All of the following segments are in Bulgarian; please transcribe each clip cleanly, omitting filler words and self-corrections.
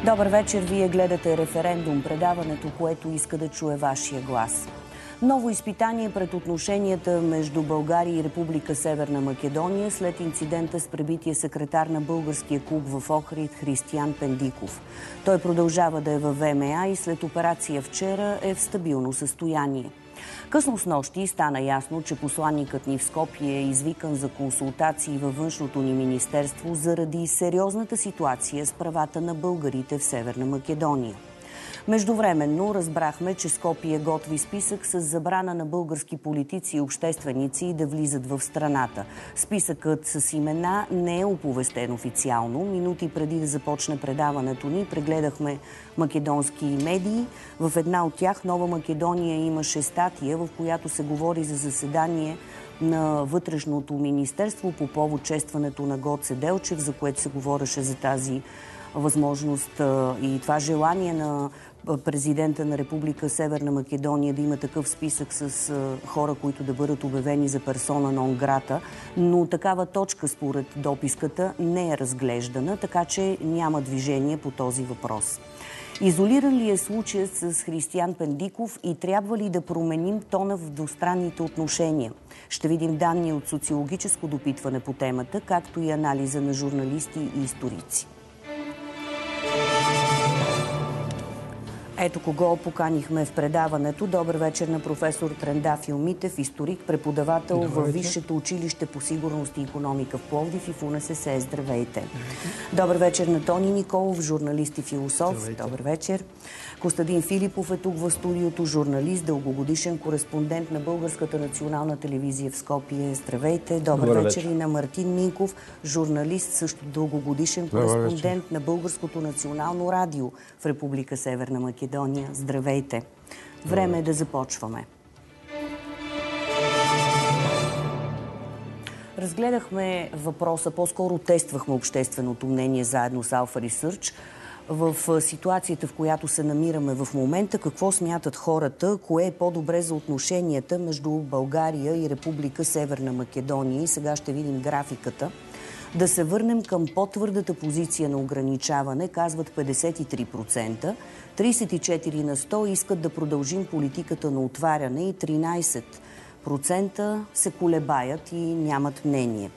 Добър вечер, вие гледате Референдум, предаването, което иска да чуе вашия глас. Ново изпитание пред отношенията между България и Република Северна Македония след инцидента с пребития секретар на българския клуб в Охрид Християн Пендиков. Той продължава да е във ВМА и след операция вчера е в стабилно състояние. Късно снощи стана ясно, че посланникът ни в Скопие е извикан за консултации във външното ни министерство заради сериозната ситуация с правата на българите в Северна Македония. Междувременно разбрахме, че Скопие готви списък с забрана на български политици и общественици да влизат в страната. Списъкът с имена не е оповестен официално. Минути преди да започне предаването ни, прегледахме македонски медии. В една от тях, Нова Македония, имаше статия, в която се говори за заседание на Вътрешното министерство по повод честването на Гоце Делчев, за което се говореше за тази възможност и това желание на президента на Република Северна Македония да има такъв списък с хора, които да бъдат обявени за персона нон грата, но такава точка според дописката не е разглеждана, така че няма движение по този въпрос. Изолиран ли е случаят с Християн Пендиков и трябва ли да променим тона в двустранните отношения? Ще видим данни от социологическо допитване по темата, както и анализа на журналисти и историци. Ето кого поканихме в предаването. Добър вечер на професор Трендафил Митев, историк, преподавател във Висшето училище по сигурност и икономика в Пловдив и в УНСС. Здравейте. Добър вечер на Тони Николов, журналист и философ. Здравейте. Добър вечер. Костадин Филипов е тук в студиото, журналист, дългогодишен кореспондент на Българската национална телевизия в Скопие. Здравейте. Добър вечер и на Мартин Минков, журналист, също дългогодишен кореспондент на Българското национално радио в Република Северна Македония. Здравейте. Време е да започваме. Разгледахме въпроса, по-скоро тествахме общественото мнение заедно с Alpha Research в ситуацията, в която се намираме в момента. Какво смятат хората, кое е по-добре за отношенията между България и Република Северна Македония. И сега ще видим графиката. Да се върнем към по-твърдата позиция на ограничаване, казват 53%. 34% на 100 искат да продължим политиката на отваряне и 13% се колебаят и нямат мнение.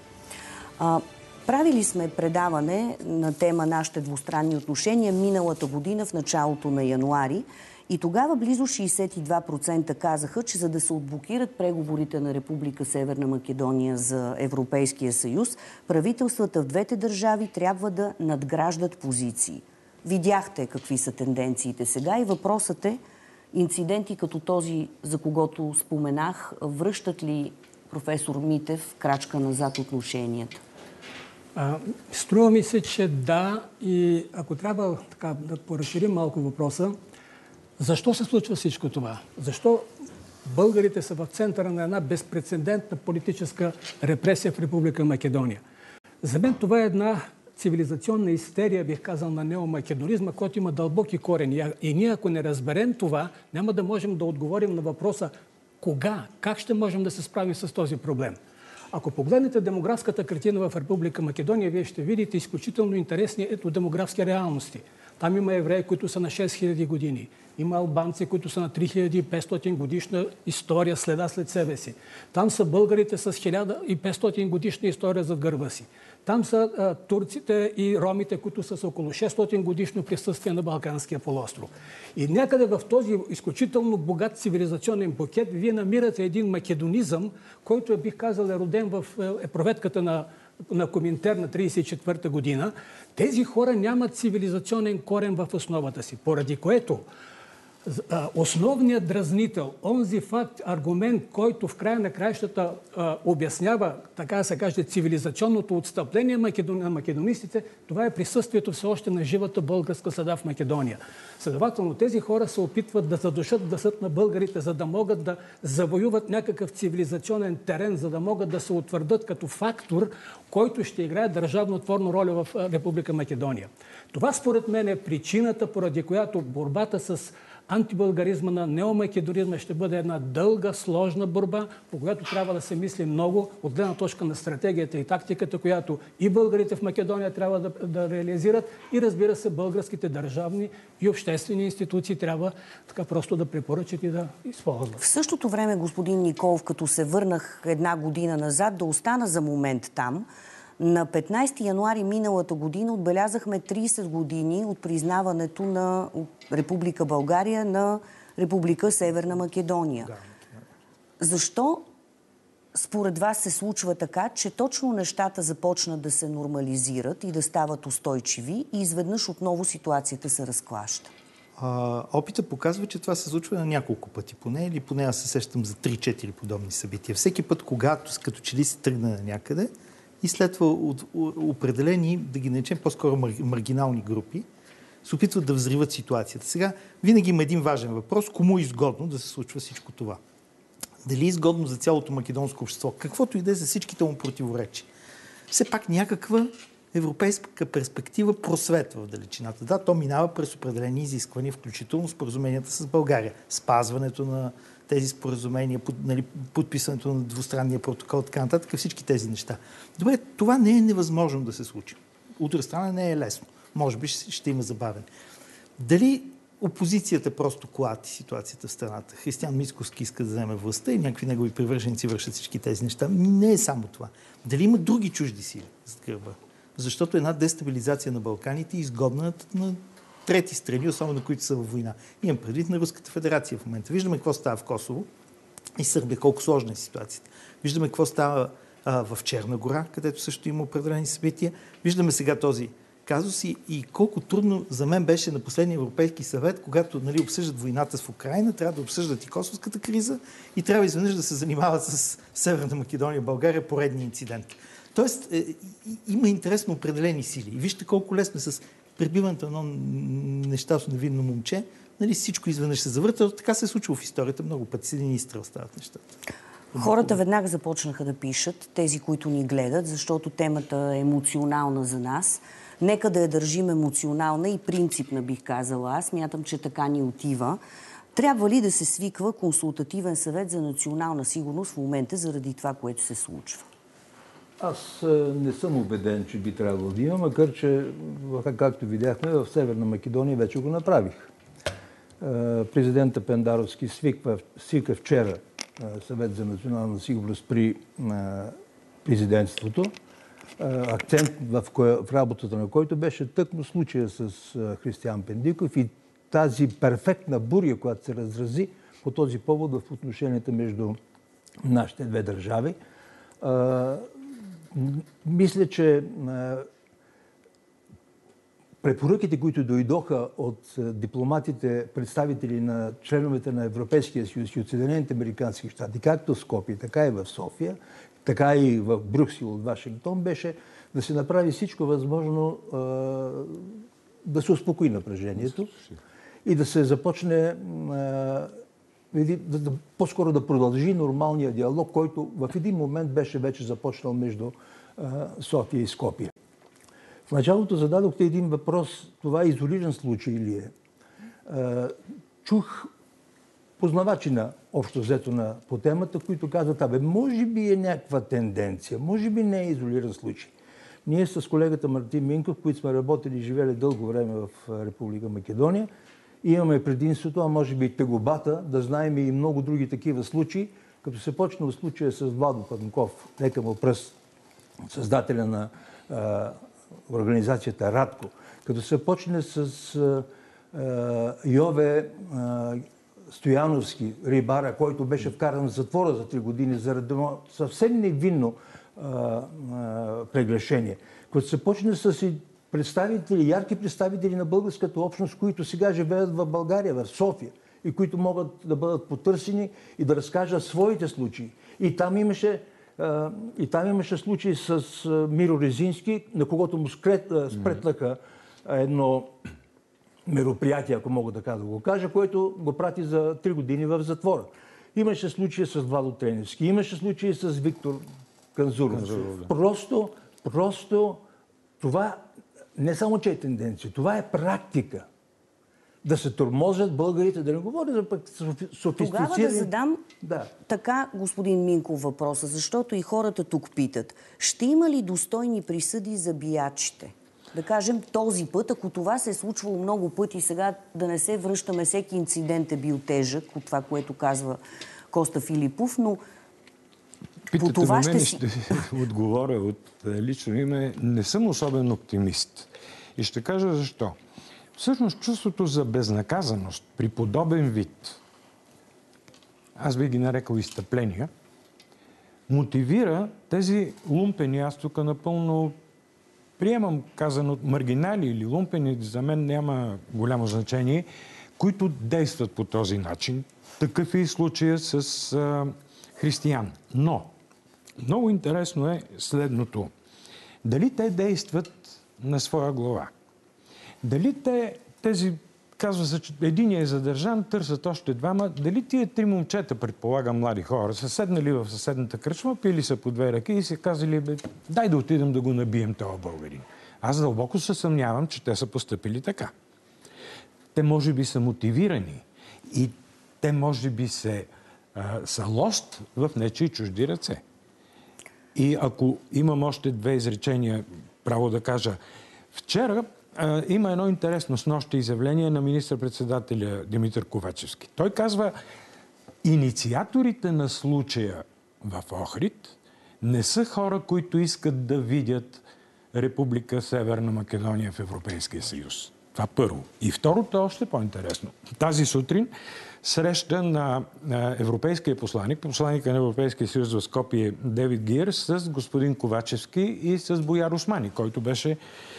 Правили сме предаване на тема нашите двустранни отношения миналата година в началото на януари и тогава близо 62% казаха, че за да се отблокират преговорите на Република Северна Македония за Европейския съюз, правителствата в двете държави трябва да надграждат позиции. Видяхте какви са тенденциите сега и въпросът е, инциденти като този, за когото споменах, връщат ли, професор Митев, крачка назад отношенията? Струва ми се, че да, и ако трябва така да поразширим малко въпроса, защо се случва всичко това? Защо българите са в центъра на една безпрецедентна политическа репресия в Република Македония? За мен това е една цивилизационна истерия, бих казал, на неомакедонизма, който има дълбоки корени. И ние, ако не разберем това, няма да можем да отговорим на въпроса кога, как ще можем да се справим с този проблем. Ако погледнете демографската картина в Република Македония, вие ще видите изключително интересни етнодемографски реалности. Там има евреи, които са на 6000 години. Има албанци, които са на 3500 годишна история, следа след себе си. Там са българите с 1500 годишна история зад гърба си. Там са турците и ромите, които са с около 600 годишно присъствие на Балканския полуостров. И някъде в този изключително богат цивилизационен букет вие намирате един македонизъм, който бих казал е роден в проветката на Коминтер на 1934 година. Тези хора нямат цивилизационен корен в основата си, поради което основният дразнител, онзи факт, аргумент, който в края на краищата обяснява, така да се каже, цивилизационното отстъпление на македонистите, това е присъствието все още на живата българска следа в Македония. Следователно, тези хора се опитват да задушат гласът на българите, за да могат да завоюват някакъв цивилизационен терен, за да могат да се утвърдят като фактор, който ще играе държавнотворна роля в Република Македония. Това според мен е причината, поради която борбата с антибългаризма, на неомакедонизма ще бъде една дълга, сложна борба, по която трябва да се мисли много от гледна точка на стратегията и тактиката, която и българите в Македония трябва да реализират, и разбира се, българските държавни и обществени институции трябва така просто да препоръчат и да използват. В същото време, господин Николов, като се върнах една година назад, да остана за момент там, на 15 януари миналата година отбелязахме 30 години от признаването на Република България на Република Северна Македония. Защо според вас се случва така, че точно нещата започнат да се нормализират и да стават устойчиви и изведнъж отново ситуацията се разклаща? Опита показва, че това се случва на няколко пъти поне аз се сещам за 3-4 подобни събития. Всеки път, когато като че ли се тръгне на някъде, и след това определени, да ги наречем по-скоро маргинални групи, се опитват да взриват ситуацията. Сега винаги има един важен въпрос. Кому е изгодно да се случва всичко това? Дали е изгодно за цялото македонско общество? Каквото и да е за всичките му противоречи. Все пак някаква европейска перспектива просветва в далечината. Да, то минава през определени изисквания, включително споразуменията с България. Спазването на тези споразумения, подписването на двустранния протокол, така нататък, всички тези неща. Добре, това не е невъзможно да се случи. От друга страна не е лесно. Може би ще има забавене. Дали опозицията просто клати ситуацията в страната? Християн Мицкоски иска да вземе властта и някакви негови привърженици вършат всички тези неща. Не е само това. Дали има други чужди сили зад гърба? Защото една дестабилизация на Балканите е изгодна на трети страни, особено които са във война. Имам предвид на Руската федерация в момента. Виждаме какво става в Косово и Сърбия, колко сложна е ситуацията. Виждаме какво става в Черна гора, където също има определени събития. Виждаме сега този казус и колко трудно за мен беше на последния Европейски съвет, когато обсъждат войната в Украйна, трябва да обсъждат и косовската криза и трябва изведнъж да се занимават с Северна Македония, България, поредния инцидент. Тоест, има интересно определени сили. И вижте колко лесно с пребиването на едно нещастно невинно момче, всичко изведнъж се завърта. Така се е случило в историята много пъти. С един изстрел стават нещата. Хората веднага започнаха да пишат, тези, които ни гледат, защото темата е емоционална за нас. Нека да я държим емоционална и принципна, бих казала. Аз смятам, че така ни отива. Трябва ли да се свиква консултативен съвет за национална сигурност в момента заради това, което се случва? Аз не съм убеден, че би трябвало да има, макар че, както видяхме, в Северна Македония вече го направих. Президента Пендаровски свика вчера съвет за национална сигурност при президентството. Акцент в работата на който беше тъкмо случая с Християн Пендиков и тази перфектна буря, която се разрази по този повод в отношенията между нашите две държави. Мисля, че препоръките, които дойдоха от дипломатите, представители на членовете на Европейския съюз и от Съединените американски щати, както в Скопие, така и в София, така и в Брюксел от Вашингтон, беше да се направи всичко възможно да се успокои напрежението и да се започне по-скоро да продължи нормалния диалог, който в един момент беше вече започнал между София и Скопие. В началото зададохте един въпрос, това изолиран случай ли е? Чух познавачи на общо взето по темата, които казват, може би е някаква тенденция, може би не е изолиран случай. Ние с колегата Мартин Минков, които сме работили и живели дълго време в Република Македония, имаме предимството, а може би и тегобата, да знаем и много други такива случаи, като се почне от случая с Владо Панков, нека му пръст, създателя на организацията Радко, като се почне с Йове Стояновски, рибара, който беше вкаран в затвора за 3 години заради съвсем невинно прегрешение. Като се почне с представители, ярки представители на българската общност, които сега живеят в България, в София, и които могат да бъдат потърсени и да разкажат своите случаи. И там имаше случай с Миро Резински, на когото му спретнаха едно мероприятие, ако мога така да го кажа, което го прати за 3 години в затвора. Имаше случай с Владо Треневски, имаше случай с Виктор Канзуров. Просто това не само че е тенденция, това е практика. да се тормозят българите, да не говоря за пък софистицирани... Тогава да задам така, господин Минков, въпроса, защото и хората тук питат. Ще има ли достойни присъди за биячите? Да кажем този път, ако това се е случвало много пъти, сега да не се връщаме, всеки инцидент е бил тежък от това, което казва Коста Филипов, но питате по това ще отговоря от лично име. Не съм особен оптимист. И ще кажа защо. Всъщност чувството за безнаказаност при подобен вид, аз би ги нарекал изтъпления, мотивира тези лумпени, аз тук напълно приемам казано маргинали или лумпени, за мен няма голямо значение, които действат по този начин. Такъв е и случая с християн. Но много интересно е следното. Дали те действат на своя глава? Дали тези, казва се, че единия е задържан, търсят още двама, дали тия три момчета, предполагам млади хора, са седнали в съседната кръчма, пили са по две ръки и се казали, дай да отидем да го набием този българин. Аз дълбоко се съмнявам, че те са постъпили така. Те може би са мотивирани и те може би са лост в нечии чужди ръце. И ако имам още две изречения, право да кажа, вчера има едно интересно снощи изявление на министър-председателя Димитър Ковачевски. Той казва, инициаторите на случая в Охрид не са хора, които искат да видят Република Северна Македония в Европейския съюз. Това първо. И второто е още по-интересно. Тази сутрин среща на европейския посланника на Европейския съюз в Скопие Дейвид Гиърс с господин Ковачевски и с Бояр Османи, който беше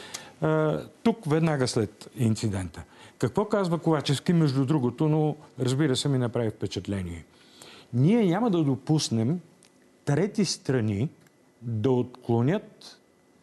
тук веднага след инцидента. Какво казва Ковачевски, между другото, но разбира се ми направи впечатление. Ние няма да допуснем трети страни да отклонят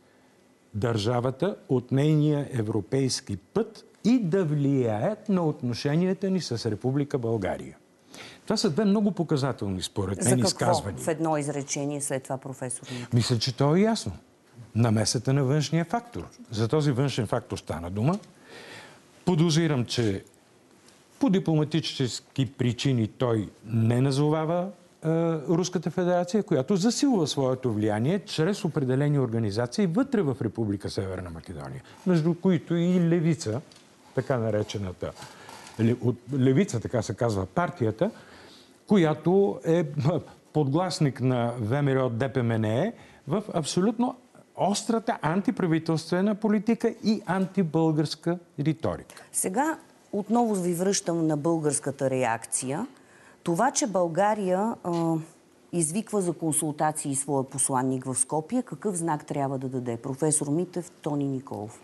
държавата от нейния европейски път и да влияят на отношенията ни с Република България. Това са две много показателни, според мен, изказвания. В едно изречение след това, професор? Мисля, че то е ясно. Намесата на външния фактор. За този външен фактор стана дума. Подозирам, че по дипломатически причини той не назовава Руската федерация, която засилва своето влияние чрез определени организации вътре в Република Северна Македония, между които и Левица, така наречената Левица, така се казва партията, която е подгласник на ВМРО ДПМНЕ в абсолютно острата антиправителствена политика и антибългарска риторика. Сега отново ви връщам на българската реакция. Това, че България извиква за консултации своя посланник в Скопие, какъв знак трябва да даде? Професор Митев, Тони Николов.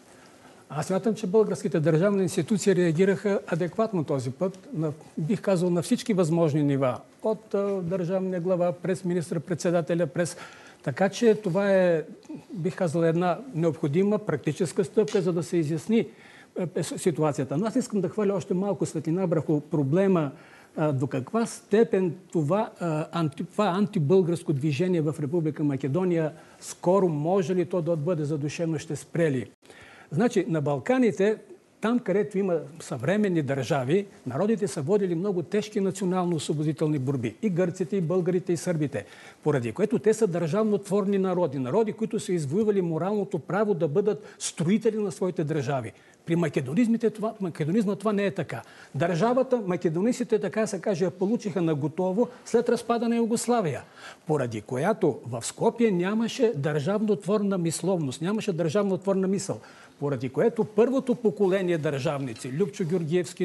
Аз смятам, че българските държавни институции реагираха адекватно този път, бих казал, на всички възможни нива. От държавния глава, през министър-председателя, Така че това е, бих казал, една необходима практическа стъпка, за да се изясни ситуацията. Но аз искам да хваля още малко светлина върху проблема до каква степен това антибългарско движение в Република Македония скоро може ли то да бъде задушено, ще спрели. Значи, на Балканите, там, където има съвременни държави, народите са водили много тежки национално-освободителни борби. И гърците, и българите, и сърбите. Поради което те са държавнотворни народи. Народи, които са извоювали моралното право да бъдат строители на своите държави. При македонизма това не е така. Държавата, македонистите, така се каже, я получиха на готово след разпада на Югославия. Поради която в Скопие нямаше държавнотворна мисловност, нямаше държавнотворна мисъл. Поради което първото поколение държавници, Любчо Георгиевски,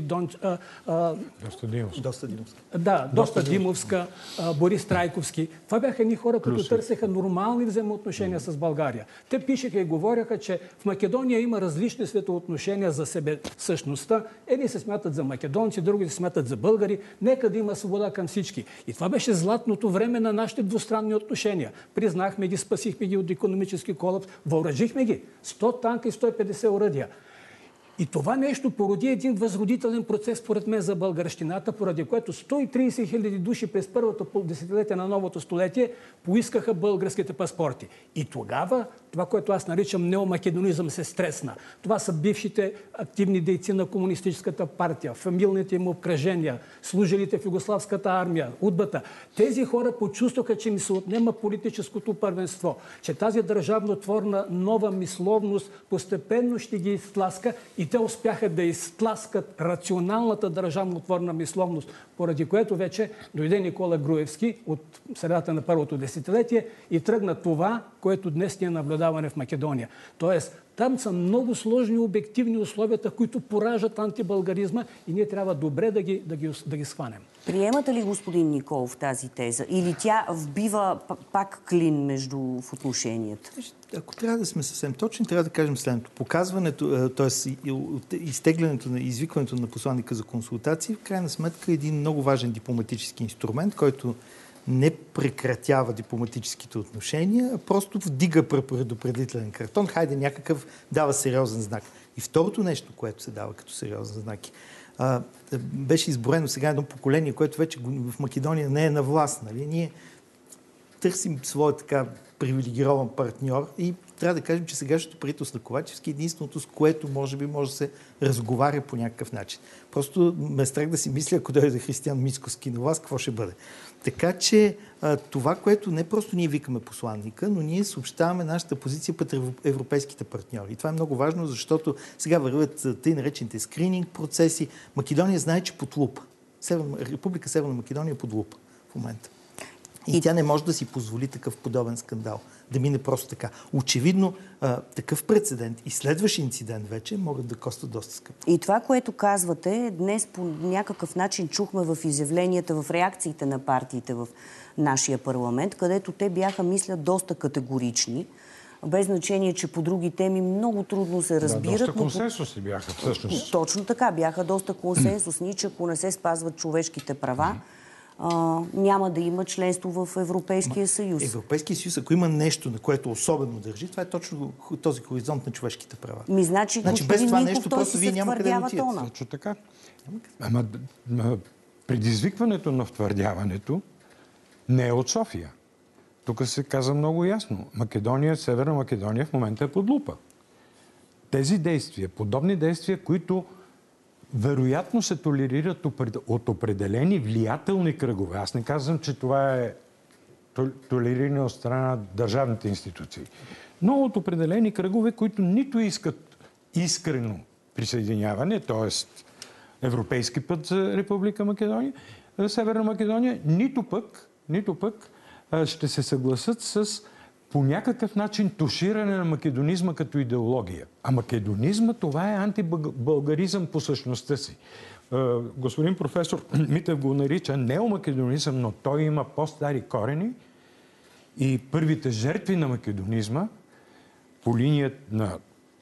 Доста Димовска, Борис Трайковски, това бяха едни хора, които търсеха нормални взаимоотношения с България. Те пишеха и говоряха, че в Македония има различни светоотношения за себе същността. Едни се смятат за македонци, други се смятат за българи. Нека да има свобода към всички. И това беше златното време на нашите двустранни отношения. Признахме ги, спасихме ги от икономически колапс, въоръжихме ги. 100 танка и 150 оръдия. И това нещо породи един възродителен процес, според мен, за българщината, поради което 130 хиляди души през първото десетилетие на новото столетие поискаха българските паспорти. И тогава това, което аз наричам неомакедонизъм, се стресна. Това са бившите активни дейци на Комунистическата партия, фамилните им обкръжения, служилите в Югославската армия, удбата. Тези хора почувстваха, че ми се отнема политическото първенство, че тази държавнотворна нова мисловност постепенно ще ги изтласка и те успяха да изтласкат рационалната държавнотворна мисловност, поради което вече дойде Никола Груевски от средата на първото десетилетие и тръгна това, което днес ние наблюдаваме в Македония. Тоест, там са много сложни обективни условията, които поражат антибългаризма и ние трябва добре да ги схванем. Приемате ли, господин Николов, тази теза? Или тя вбива пак клин в отношенията? Ако трябва да сме съвсем точни, трябва да кажем следното. Показването, т.е. изтеглянето, извикването на посланника за консултации, в крайна сметка е един много важен дипломатически инструмент, който не прекратява дипломатическите отношения, а просто вдига предупредителен картон. Хайде някакъв дава сериозен знак. И второто нещо, което се дава като сериозен знак, беше изброено сега едно поколение, което вече в Македония не е на власт. Нали? Ние търсим своя така привилегирован партньор и трябва да кажем, че сегашното правителство на Ковачевски е единственото, с което може да се разговаря по някакъв начин. Просто ме страх да си мисля, ако дойде Християн Мицкоски на власт, какво ще бъде. Така че това, което не просто ние викаме посланника, но ние съобщаваме нашата позиция пред европейските партньори. И това е много важно, защото сега вървят тъй наречените скрининг процеси. Македония знае, че под лупа. Република Северна Македония е под лупа в момента. И тя не може да си позволи такъв подобен скандал. Да мине просто така. Очевидно, такъв прецедент и следващ инцидент вече могат да костват доста скъпо. И това, което казвате, днес по някакъв начин чухме в изявленията, в реакциите на партиите в нашия парламент, където те бяха, мисля, доста категорични. Без значение, че по други теми много трудно се разбират. Доста консенсусни бяха, всъщност. Точно така, бяха доста консенсусни, че ако не се спазват човешките права, няма да има членство в Европейския съюз. Европейския съюз, ако има нещо, на което особено държи, това е точно този хоризонт на човешките права. Значи без това нещо просто вие няма къде да отидете. Точно така. Ама предизвикването на втвърдяването не е от София. Тук се каза много ясно. Северна Македония в момента е под лупа. Тези действия, подобни действия, които вероятно се толерират от определени влиятелни кръгове. Аз не казвам, че това е толериране от страна на държавните институции. Но от определени кръгове, които нито искат искрено присъединяване, т.е. европейски път за Република Македония, Северна Македония, нито пък ще се съгласат с по някакъв начин туширане на македонизма като идеология. А македонизма, това е антибългаризъм по същността си. Господин професор Митев го нарича неомакедонизъм, но той има по-стари корени и първите жертви на македонизма по линия на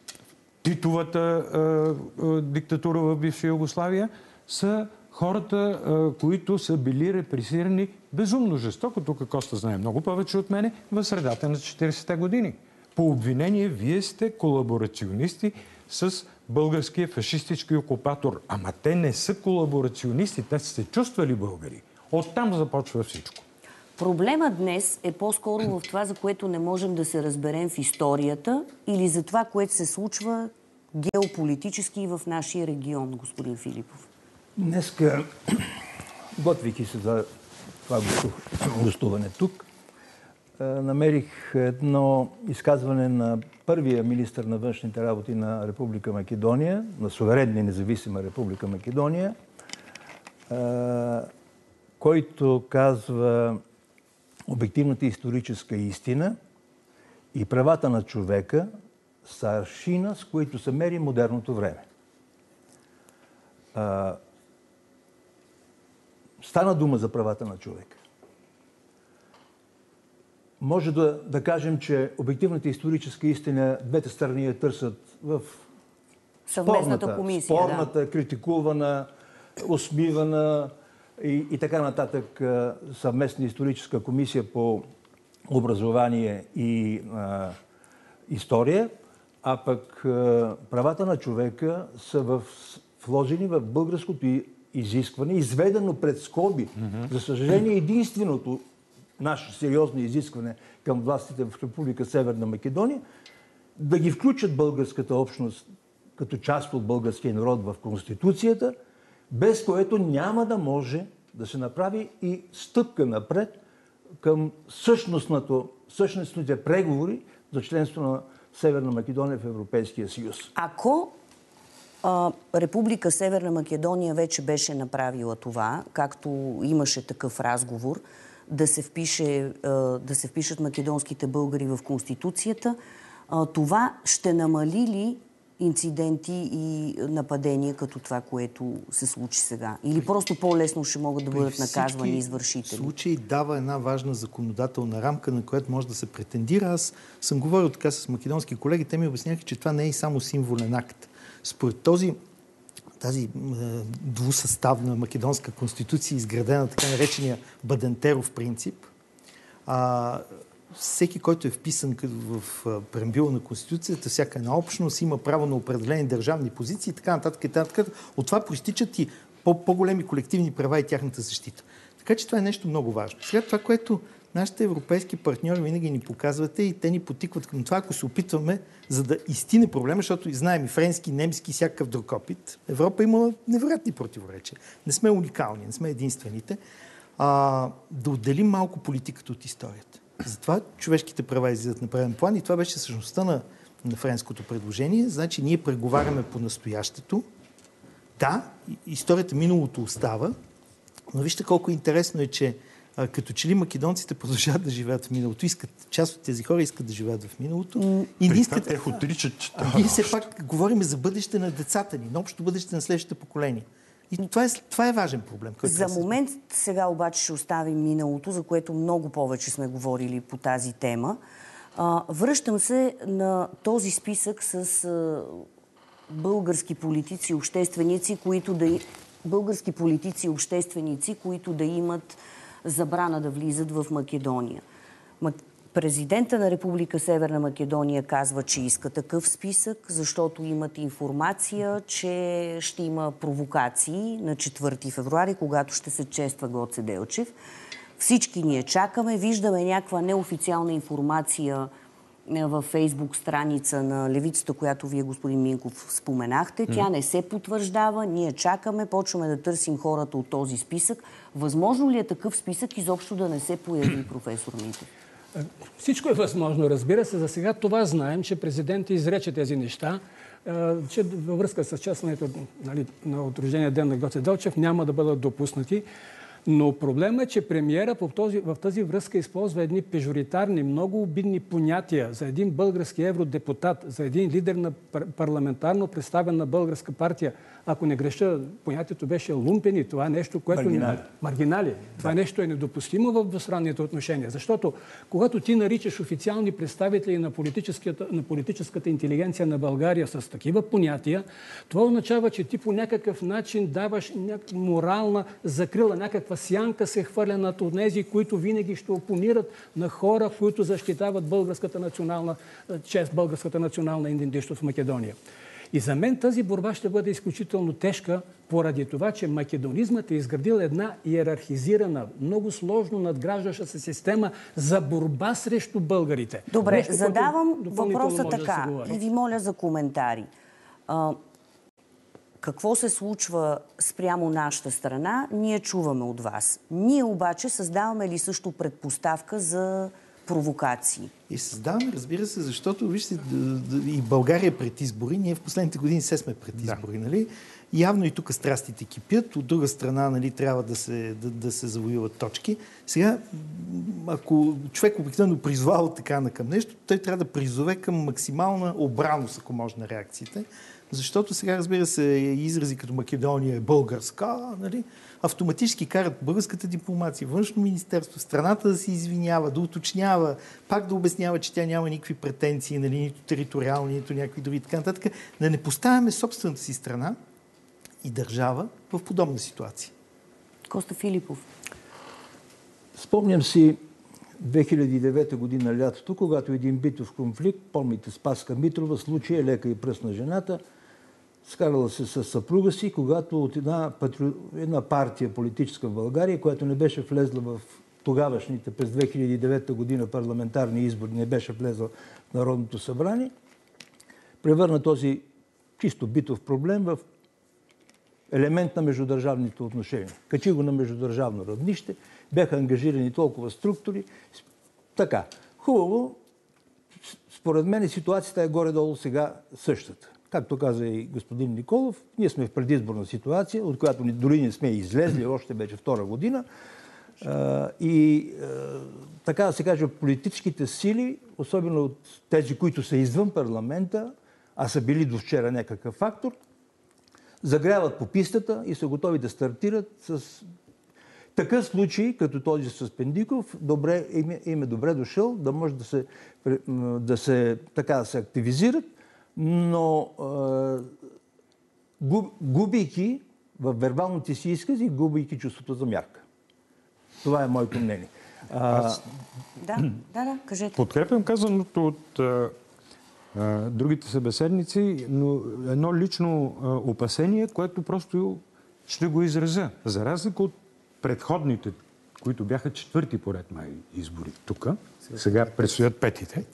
Титовата диктатура в бивша Югославия са хората, които са били репресирани безумно жестоко, тук Коста знае много повече от мене, в средата на 40-те години. По обвинение, вие сте колаборационисти с българския фашистически окупатор. Ама те не са колаборационисти, те са се чувствали българи. Оттам започва всичко. Проблемът днес е по-скоро в това, за което не можем да се разберем в историята или за това, което се случва геополитически в нашия регион, господин Филипов. Днеска, готвейки се за това гостуване тук, намерих едно изказване на първия министър на външните работи на Република Македония, на суверенна и независима Република Македония, който казва: обективната историческа истина и правата на човека са аршина, с които се мери модерното време. Стана дума за правата на човека. Може да кажем, че обективната историческа истина двете страни я търсят в съвместната комисия, спорната, критикувана, усмивана и така нататък съвместна историческа комисия по образование и история, а пък правата на човека са вложени в българското изискване, изведено пред скоби. За съжаление, единственото наше сериозно изискване към властите в Република Северна Македония, да ги включат българската общност като част от българския народ в Конституцията, без което няма да може да се направи и стъпка напред към същностните преговори за членство на Северна Македония в Европейския съюз. Ако Република Северна Македония вече беше направила това, както имаше такъв разговор, да се впишат македонските българи в Конституцията, това ще намали ли инциденти и нападения като това, което се случи сега? Или просто по-лесно ще могат да бъдат наказвани извършители? В случай дава една важна законодателна рамка, на която може да се претендира. Аз съм говорил така с македонски колеги, те ми обясняха, че това не е и само символен акт. Според тази двусъставна македонска конституция, изградена така наречения Бадентеров принцип, всеки, който е вписан в преамбюла на Конституцията, всяка една общност има право на определени държавни позиции и така нататък и нататък. От това проистичат и по-големи колективни права и тяхната защита. Така че това е нещо много важно. Сега това, което нашите европейски партньори винаги ни показвате и те ни потикват към това, ако се опитваме, за да изтине проблема, защото знаем и френски, немски, всякакъв друг опит. Европа има невероятни противоречия. Не сме уникални, не сме единствените. Да отделим малко политиката от историята. Затова човешките права излизат на преден план и това беше същността на френското предложение. Значи ние преговаряме по настоящето. Да, историята миналото остава, но вижте колко интересно е, че като че ли македонците продължават да живеят в миналото. Част от тези хора искат да живеят в миналото. И не искат... Ние все пак говорим за бъдеще на децата ни, на общо бъдеще на следващите поколения. И това е важен проблем. За момент сега обаче ще оставим миналото, за което много повече сме говорили по тази тема. Връщам се на този списък с български политици и общественици, които да имат забрана да влизат в Македония. Президента на Република Северна Македония казва, че иска такъв списък, защото имат информация, че ще има провокации на 4 февруари, когато ще се чества Гоце Делчев. Всички ние чакаме, виждаме някаква неофициална информация във Фейсбук страница на левицата, която вие, господин Минков, споменахте. Тя не се потвърждава, ние чакаме, почваме да търсим хората от този списък. Възможно ли е такъв списък изобщо да не се появи, професор Митев? Всичко е възможно, разбира се. За сега това знаем, че президентът изрече тези неща, че във връзка с честването на отрождения ден на Гоце Делчев няма да бъдат допуснати. Но проблемът е, че премиера в тази връзка използва едни пежоритарни, много обидни понятия за един български евродепутат, за един лидер на парламентарно представена българска партия. Ако не греша, понятието беше лумпени. Това е нещо, което... Маргинали. Това нещо е недопустимо в двустранните отношения. Защото когато ти наричаш официални представители на политическата интелигенция на България с такива понятия, това означава, че ти по някакъв начин даваш морална закрила, някаква сянка се хвърля над онези, които винаги ще опонират на хора, които защитават българската национална чест, българската национална идентичност в Македония. И за мен тази борба ще бъде изключително тежка, поради това, че македонизмът е изградил една иерархизирана, много сложно надграждаща се система за борба срещу българите. Добре, нещо, задавам въпроса така и ви моля за коментари. Какво се случва спрямо нашата страна, ние чуваме от вас. Ние обаче създаваме ли също предпоставка за провокации? И създаваме, разбира се, защото, вижте, и България е пред избори, ние в последните години се сме пред избори, нали? Явно и тук страстите кипят, от друга страна, нали, трябва да се завоюват точки. Сега, ако човек обикновено призвава така към нещо, той трябва да призове към максимална обраност, ако може, на реакциите. Защото сега, разбира се, изрази като Македония е българска, нали, автоматически карат българската дипломация, външно министерство, страната да се извинява, да уточнява, пак да обяснява, че тя няма никакви претенции, нали, нито териториални, нито някакви други, така нататък. Да не поставяме собствената си страна и държава в подобна ситуация. Коста Филипов. Спомням си 2009 година лятото, когато един битов конфликт, помните Спаска Митрова, случая лека и пръсна жената, скарала се с съпруга си, когато от една партия политическа в България, която не беше влезла в тогавашните през 2009 година парламентарни избори не беше влезъл в Народното събрание, превърна този чисто битов проблем в елемент на междудържавните отношения. Качи го на междудържавно равнище, бяха ангажирани толкова структури. Така, хубаво, според мен ситуацията е горе-долу сега същата. Както каза и господин Николов, ние сме в предизборна ситуация, от която дори не сме излезли, още вече втора година. Така да се каже, политическите сили, особено от тези, които са извън парламента, а са били до вчера някакъв фактор, загряват по пистата и са готови да стартират с такъв случай, като този с Пендиков. Им е добре дошъл, да може да се активизират, но губейки в вербалните си изкази, губейки чувството за мярка. Това е моето мнение. Да, кажете. Подкрепям казаното от другите събеседници, но едно лично опасение, което просто ще го изразя. За разлика от предходните, които бяха четвърти поред май избори тук, сега предстоят петите.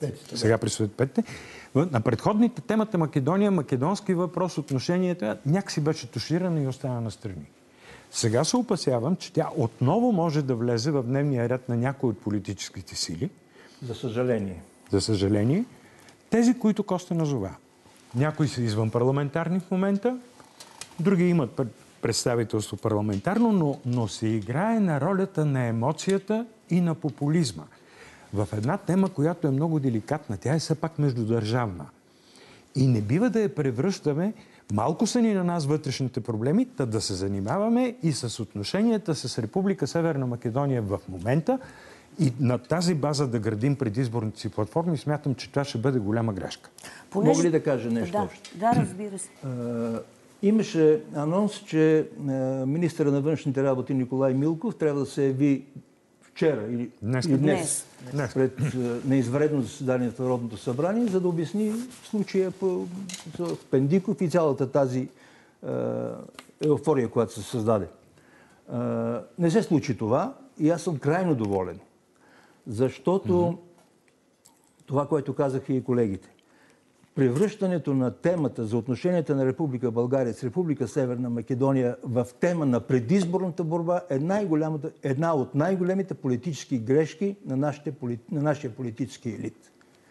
На предходните темата Македония, македонски въпрос, отношенията някакси беше туширана и остана настрани. Сега се опасявам, че тя отново може да влезе в дневния ред на някои от политическите сили. За съжаление. Тези, които Коста назова. Някои са извън парламентарни в момента, други имат представителство парламентарно, но се играе на ролята на емоцията и на популизма. В една тема, която е много деликатна, тя е все пак междудържавна. И не бива да я превръщаме, малко са ни на нас вътрешните проблеми, да се занимаваме и с отношенията с Република Северна Македония в момента и на тази база да градим предизборните си платформи. Смятам, че това ще бъде голяма грешка. Мога ли да кажа нещо още? Да, разбира се. Имаше анонс, че министъра на външните работи Николай Милков трябва да се яви вчера или днес на извънредно заседание в Народното събрание, за да обясни случая в Пендиков и цялата тази еуфория, която се създаде. Не се случи това и аз съм крайно доволен, защото това, което казаха и колегите, превръщането на темата за отношенията на Република България с Република Северна Македония в тема на предизборната борба е една от най-големите политически грешки на нашия политически елит.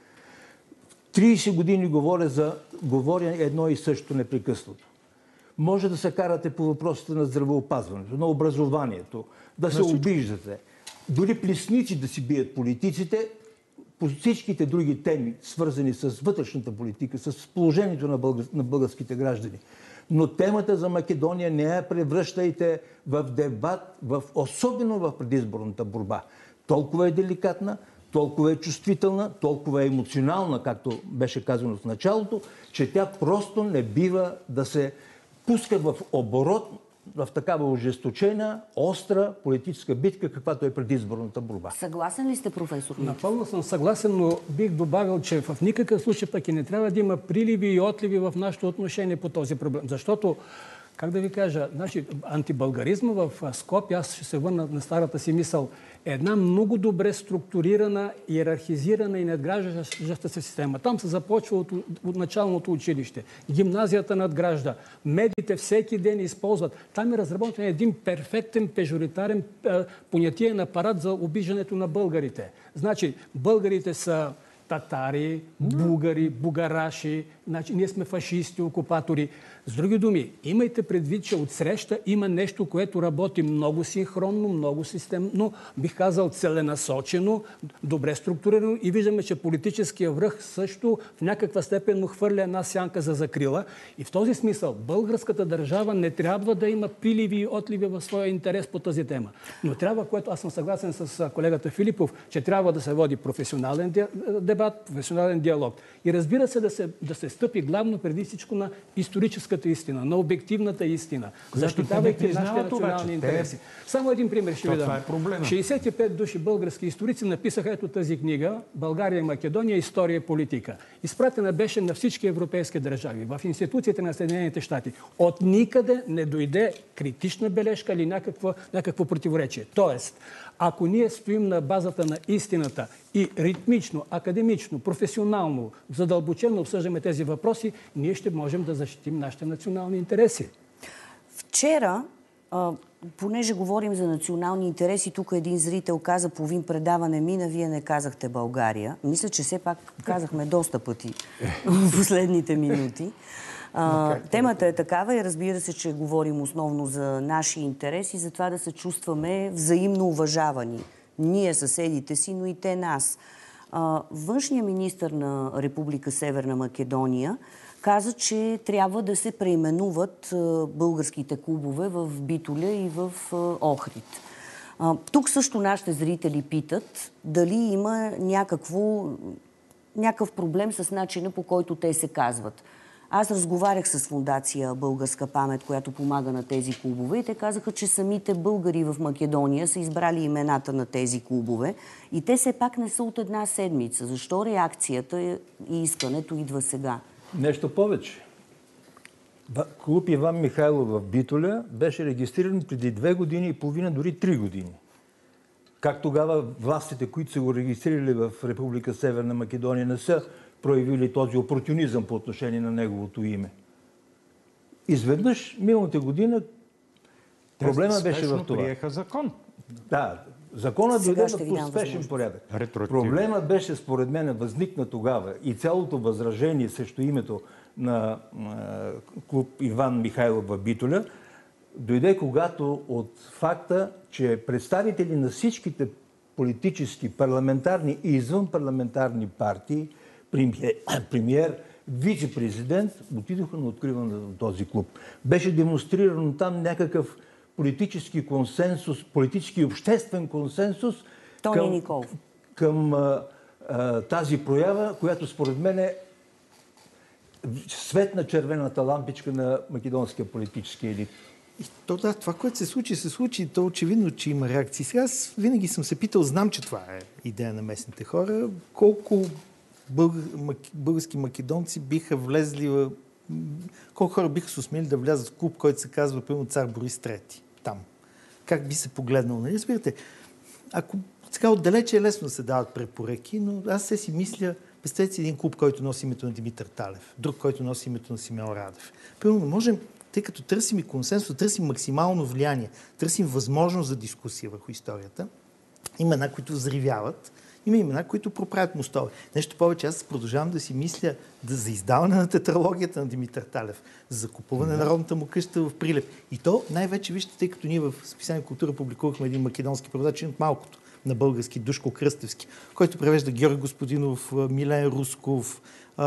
30 години говоря едно и също непрекъснато. Може да се карате по въпросите на здравеопазването, на образованието, да се обиждате, дори плесници да си бият политиците, по всичките други теми, свързани с вътрешната политика, с положението на българските граждани. Но темата за Македония не я превръщайте в дебат, особено в предизборната борба. Толкова е деликатна, толкова е чувствителна, толкова е емоционална, както беше казано в началото, че тя просто не бива да се пуска в оборот в такава ожесточена, остра политическа битка, каквато е предизборната борба. Съгласен ли сте, професор Митев? Напълно съм съгласен, но бих добавил, че в никакъв случай пък и не трябва да има приливи и отливи в нашето отношение по този проблем. Защото, как да ви кажа, антибългаризма в Скопие, аз ще се върна на старата си мисъл, е една много добре структурирана, иерархизирана и надграждаща се система. Там се започва от началното училище. Гимназията надгражда. Медиите всеки ден използват. Там е разработен един перфектен, пежоритарен понятиен апарат за обиждането на българите. Значи, българите са татари, бугари, бугараши, значи ние сме фашисти, окупатори. С други думи, имайте предвид, че отсреща има нещо, което работи много синхронно, много системно, бих казал целенасочено, добре структурирано и виждаме, че политическия връх също в някаква степен му хвърля една сянка за закрила. И в този смисъл българската държава не трябва да има приливи и отливи в своя интерес по тази тема. Но трябва, което аз съм съгласен с колегата Филипов, че трябва да се води професионален дебат, професионален диалог. И разбира се, да се стъпи главно преди всичко на историческата истина, на обективната истина, защитавайки нашите национални интереси. Само един пример ще ви дам. 65 души български историци написаха ето тази книга «България и Македония. История и политика». Изпратена беше на всички европейски държави, в институциите на Съединените щати. От никъде не дойде критична бележка или някакво противоречие. Тоест, ако ние стоим на базата на истината и ритмично, академично, професионално, задълбочено обсъждаме тези въпроси, ние ще можем да защитим нашите национални интереси. Вчера, понеже говорим за национални интереси, тук един зрител каза половин предаване мина, вие не казахте България. Мисля, че все пак казахме доста пъти в последните минути. Темата е такава и разбира се, че говорим основно за наши интереси, за това да се чувстваме взаимно уважавани. Ние съседите си, но и те нас. Външният министър на Република Северна Македония каза, че трябва да се преименуват българските клубове в Битоля и в Охрид. Тук също нашите зрители питат дали има някакъв проблем с начина, по който те се казват. Аз разговарях с фондация Българска памет, която помага на тези клубове и те казаха, че самите българи в Македония са избрали имената на тези клубове и те все пак не са от една седмица. Защо реакцията и искането идва сега? Нещо повече. Клуб Иван Михайлов в Битоля беше регистриран преди 2 години и половина, дори 3 години. Как тогава властите, които са го регистрирали в Република Северна Македония, не са проявили този опортунизъм по отношение на неговото име. Изведнъж, миналата година, проблема беше в това. Приеха закон. Да, законът дойде в успешен порядък. Проблема беше, според мен, възникна тогава и цялото възражение срещу името на клуб Иван Михайлов в Битоля дойде когато от факта, че представители на всичките политически, парламентарни и извънпарламентарни партии, премиер, вице-президент, отидоха на откриване на този клуб. Беше демонстриран там някакъв политически консенсус, политически и обществен консенсус към тази проява, която според мен е светна червената лампичка на македонския политически елит. И това, което се случи, то очевидно, че има реакции. Сега аз винаги съм се питал, знам, че това е идея на местните хора, колко български македонци биха влезли, колко хора биха се усмели да влязат в клуб, който се казва, примерно, Цар Борис III. Там. Как би се погледнал? Нали? Разбирате, ако сега отдалече е лесно да се дават препоръки, но аз си мисля, представете си един клуб, който носи името на Димитър Талев, друг, който носи името на Симеон Радев. Примерно, можем, тъй като търсим и консенсус, търсим максимално влияние, търсим възможност за дискусия върху историята. Има имена, които взривяват, има имена, които проправят мостове. Нещо повече, аз продължавам да си мисля за издаване на тетралогията на Димитър Талев, за закупуване на народната му къща в Прилеп. И то най-вече, вижте, тъй като ние в списание Култура публикувахме един македонски преводач, от малкото на български, Душко Кръстевски, който превежда Георги Господинов, Милен Русков,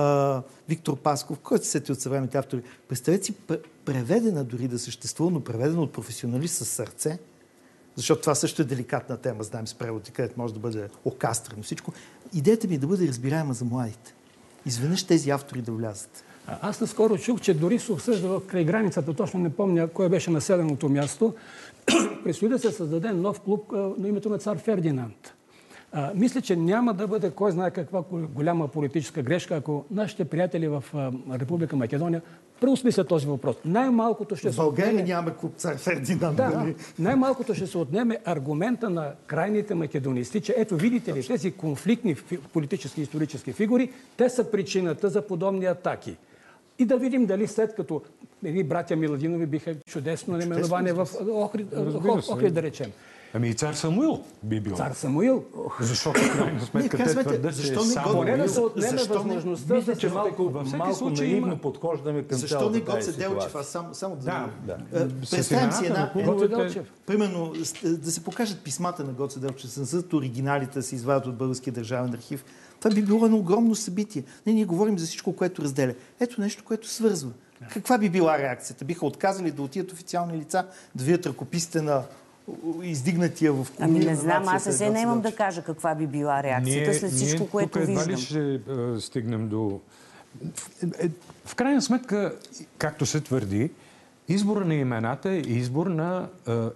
Виктор Пасков, който се сети от съвременните автори. Представете си, преведена дори да съществува, но преведена от професионалист с сърце, защото това също е деликатна тема, знаем с преводи, където може да бъде окастрено всичко. Идеята ми е да бъде разбираема за младите. Изведнъж тези автори да влязат. Аз наскоро чух, че дори се обсъжда край границата, точно не помня кое беше населеното място, предстои да се създаде нов клуб на името на цар Фердинанд. Мисля, че няма да бъде кой знае каква голяма политическа грешка, ако нашите приятели в Република Македония преосмислят този въпрос. Най-малкото ще в България няма клуб цар Фердинанд. Да, най-малкото ще се отнеме аргумента на крайните македонисти, че ето видите ли, тези конфликтни политически и исторически фигури, те са причината за подобни атаки. И да видим дали след като братя Миладинови биха чудесно наименование в Охрид, да речем. Ами и цар Самуил би бил. Цар Самуил? Защото в крайна сметка те твърдят, че поне да се отнеме възможността, мисля, че малко наивно подхождаме към защо не Гоце Делчев? Аз само да представям си една... Примерно, да се покажат писмата на Гоце Делчев, зад оригиналите се извадят от Българския държавен архив. Това би било едно огромно събитие. Ние говорим за всичко, което разделя. Ето нещо, което свързва. Каква би била реакцията? Биха отказали да отидат официални лица, да видят ръкописите на издигнатия в комунизма. Ами не знам, аз се наемам да кажа каква би била реакцията след всичко, което виждам. Ние тук едва ли ще стигнем до В крайна сметка, както се твърди, избора на имената е избор на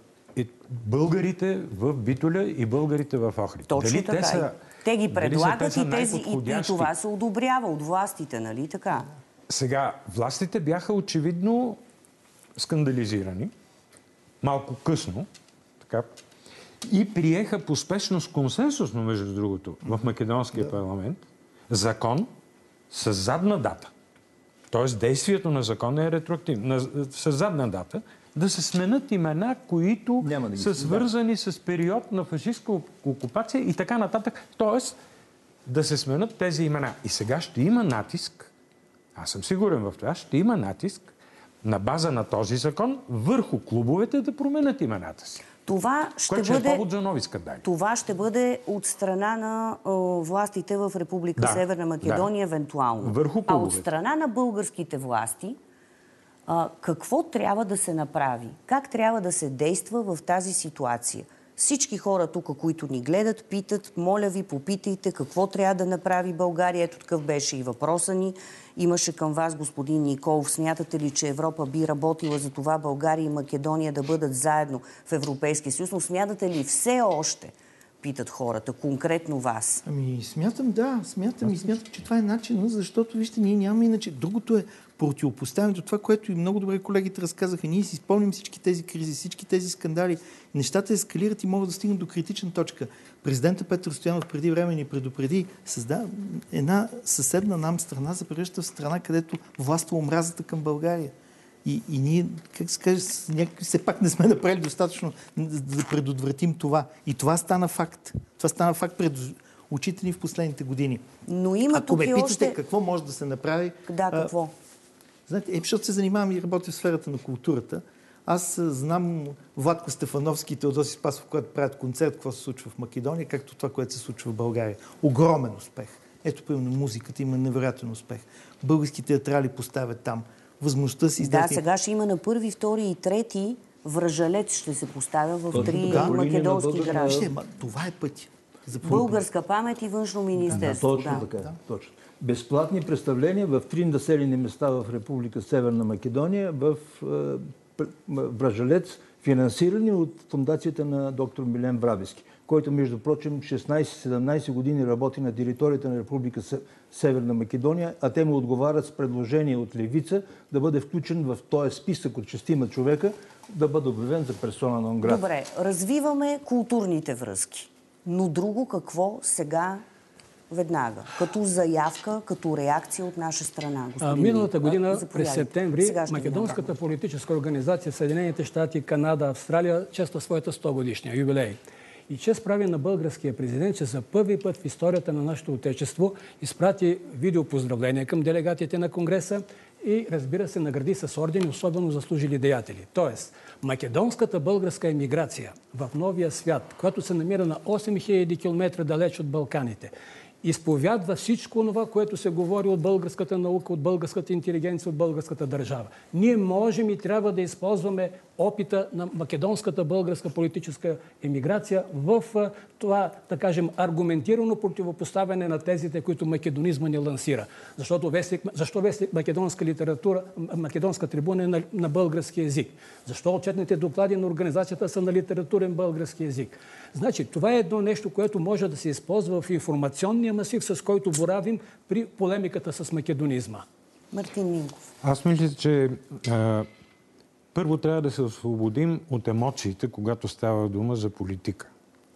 българите в Битоля и българите в Охрид. Точно така. Те ги предлагат и това се одобрява от властите, нали така? Сега, властите бяха очевидно скандализирани, малко късно, така, и приеха по спешност консенсусно, между другото, в Македонския парламент, закон с задна дата. Тоест, действието на закона е ретроактивно. С задна дата да се сменят имена, които са свързани с период на фашистска окупация и така нататък. Тоест, да се сменят тези имена. И сега ще има натиск, аз съм сигурен в това, ще има натиск на база на този закон върху клубовете да променят имената си. Това ще бъде повод за нови скандали. Това ще бъде от страна на властите в Република Северна Македония, евентуално. Върху а от страна на българските власти, какво трябва да се направи? Как трябва да се действа в тази ситуация? Всички хора тук, които ни гледат, питат, моля ви, попитайте какво трябва да направи България. Ето такъв беше и въпроса ни. Имаше към вас, господин Николов. Смятате ли, че Европа би работила за това България и Македония да бъдат заедно в Европейския съюз? Но смятате ли все още, питат хората, конкретно вас? Смятам, че това е начинът, защото, вижте, ние нямаме иначе. Другото е противопоставянето, това, което и много добре колегите разказаха. Ние си спомним всички тези кризи, всички тези скандали. Нещата ескалират и могат да стигнат до критична точка. Президентът Петър Стоянов преди време ни предупреди, една съседна нам страна се превръща в страна, където властва омразата към България. И ние, как се каже, все пак не сме направили достатъчно да предотвратим това. И това стана факт. Това стана факт пред очите ни в последните години. Но има Ако ме питате какво може да се направи... Да, какво? Знаете, защото се занимавам и работя в сферата на културата. Аз знам Владко Стефановски и Теодоси Спасов, когато правят концерт, какво се случва в Македония, както това, което се случва в България. Огромен успех. Ето, примерно, музиката има невероятен успех. Български театрали поставят там. Възможността си издати... Да, сега ще има на 1, 2 и 3 Връжалец ще се поставя в 3 македонски граждани. Това е пътя. Българска памет и външно министерство. Точно така. Точно. Безплатни представления в 3 населени места в Република Северна Македония, в Връжалец, финансирани от фундацията на доктор Милен Врабевски, който, между прочим, 16-17 години работи на територията на Република Северна Македония, а те му отговарят с предложение от Левица да бъде включен в този списък от 6 човека, да бъде обявен за персона нон грата. Добре, развиваме културните връзки. Но друго какво сега веднага? Като заявка, като реакция от наша страна. Миналата година, през септември, Македонската политическа организация Съединените щати, Канада, Австралия чества своята 100-годишния юбилей. И чест прави на българския президент, че за първи път в историята на нашето отечество изпрати видеопоздравления към делегатите на Конгреса и, разбира се, награди с ордени особено заслужили деятели. Тоест, македонската българска емиграция в новия свят, която се намира на 8000 км далеч от Балканите, изповядва всичко това, което се говори от българската наука, от българската интелигенция, от българската държава. Ние можем и трябва да използваме опита на македонската българска политическа емиграция в това, да кажем, аргументирано противопоставяне на тезите, които македонизма ни лансира. Защо вестник македонска литература, македонска трибуна е на български език? Защо отчетните доклади на организацията са на литературен български език? Значи, това е едно нещо, което може да се използва в информационния масив, с който боравим при полемиката с македонизма. Мартин Минков. Аз мисля, че първо трябва да се освободим от емоциите, когато става дума за политика.